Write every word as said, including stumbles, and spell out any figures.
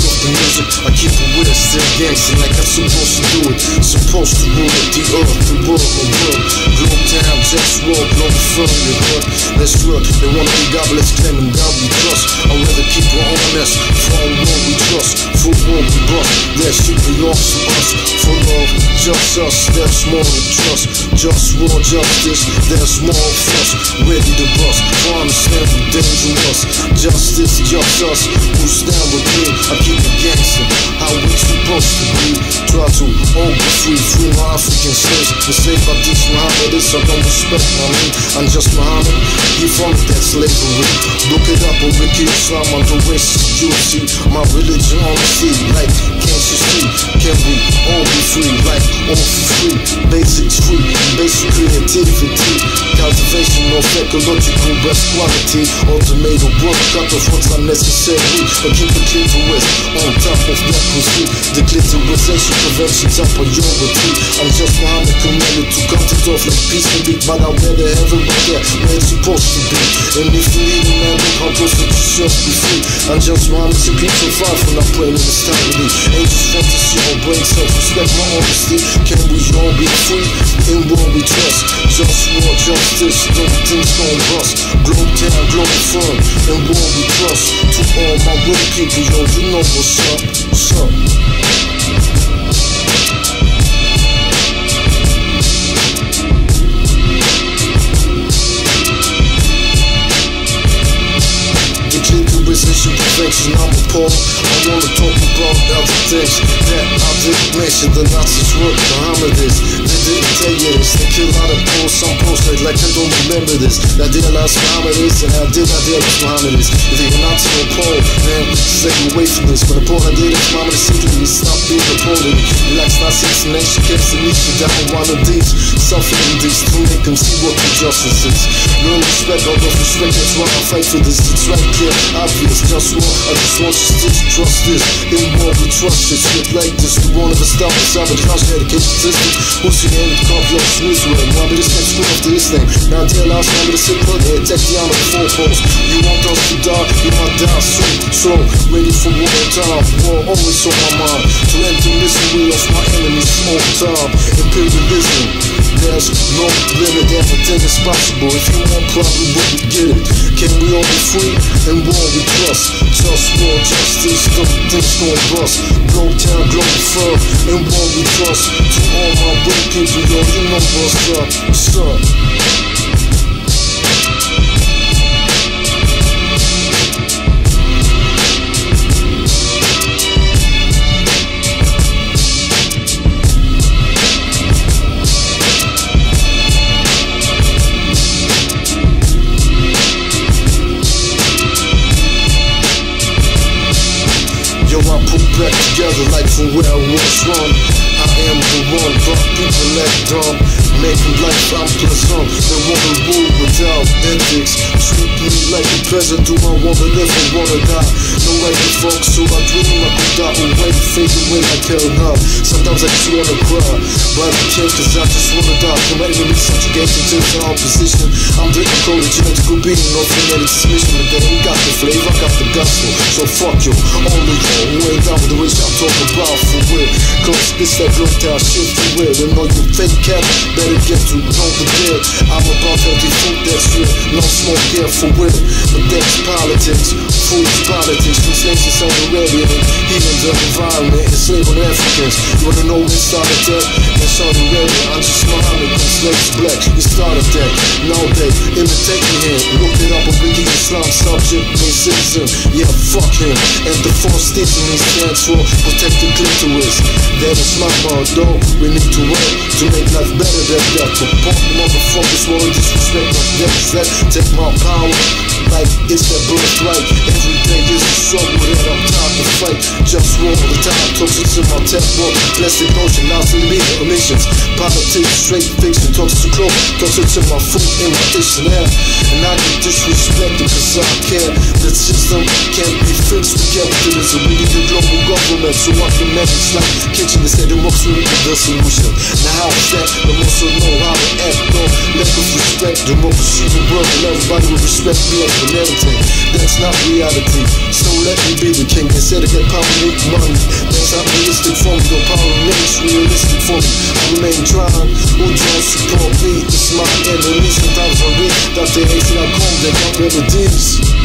off the music, I keep it with it, still gangster like I'm supposed to do it. Supposed to rule it, the earth, the world, the world. Globe town, JustWar, Globalfirm, you heard? Let's work, they wanna be godless, claiming God we trust. I'd rather keep it honest, for what we trust, for what we bust. That shit belongs to us, for love, just us, there's more to trust. JustWar, justice, there's more of us, ready to bust. For understand we're dangerous, justice, just us, who stand with me. I keep it gangster, how we supposed to be. Try to all be free, free my African slaves. Mistake by these Mohammedists, I don't respect my name. I'm just Muhammad, he funded that slavery. Look it up on Wiki Islam, on the racist security. My religion honesty, like can't you see? Can we all be free, like all for free? Basics free, basic creativity. Cultivation of ecological best quality. Automated work, cut off what's unnecessary. But keep the clitoris on top of that proceed. The clitorisation prevention top priority. I'm just Muhammad commanded to cut it off like peace and beat. But I'd rather have it right there where it's supposed to be. And if you need a man, look how close that you should be free. I'm just Muhammad, simply so far from not praying in this time with me. Ain't just fantasy or brain self-respect, my honesty. Can we all be free? In what we trust. JustWar, justice, don't things gon' bust. Globe town, Globalfirm, in what we trust. To all my real people, yo, you know what's up, what's up. Position perfection, I'm appalled. I wanna talk about other things that I didn't mention. The Nazis were Mohammedists. They didn't tell you this. They kill out of posts, some posts like, like I don't remember this. I did realize Mohammedists, and I did not realize Mohammedists. If they were Nazi or Paul, man, stay away from this. When the Paul I did it, Mohammed secretly stopped being a Polish. Relax, Nazis, and nation kept the niche down one of these. Suffering these to make them see what injustice is. Learn respect, out of respect, that's why I fight for this. It's right here, obvious. JustWar, I just want you to trust this. In what we trust, it's shit like this. We won't ever stop us out of the college education system. Who's your name? Call your Israel. Remember this next school after this thing. Now dear last remember the sit put here. Take the honor of four posts. You want us to die, you might die soon. So, ready for war time. War always on my mind. To end the misery of my enemies all time. Imperialism. There's no limit, everything is possible. If you want, probably wouldn't get it. Can we all be free? And what we trust? JustWar, justice, don't things gon' bust. Globe town, Globalfirm, and what we trust. To all my real people, yo, you know what's up, what's up. Yo, I put back together like from where I was from. I am the one, but people act dumb. Making life I'm pleasant. They wanna rule without ethics. Treat me like a peasant. Do I wanna live or wanna die? No way to fuck, so I dream I could die away, fade away like hell now. Sometimes I just wanna cry, but I can't cause I just wanna die. From enemy subjugation to the opposition. I'm the encoded genetical being, no phonetic transmission. But they ain't got the flavor, I got the gospel. So fuck you, all of you who ain't down with the rich I'm talking about for real. Cause this that real town shit for real. And all you fake cats better get to know the deal. I'm about healthy food that's real, no smoke here for real. But that's politics, food's politics. Translation Saudi Arabia, healing the environment, enslaving Africans. You wanna know when it started that? In Saudi Arabia, I'm just Muhammad, slaves black. We started that, now they imitating him. Look it up on Wiki Islam, subject, means citizen. Yeah, fuck him. And the four stitching he stands for protect the clitoris. That is my motto. We need to work to make life better than that. But punk motherfuckers wanna disrespect my debts that take my power like it's their birthright. Every day is a struggle that I'm tired to fight. JustWar all the time, toxic in my tech work. Plastic motion, now to me, emissions. Politics, straight fiction, toxic to clothes. Toxic to my food and my dictionary. And I get disrespected cause I care. The system can't be fixed with capitalism. We need a global government so I can manage like kitchen instead of works with the solution. Now how's that? The most will know how to act on. Lack of respect, democracy will work and everybody will respect me. and everything. That's not reality. So let me be the king. Instead of get power, make money. That's not realistic for me. Though power remains realistic for me. I remain trying. Who don't support me? It's my enemy. Sometimes I read that they hate that I come. They got remedies.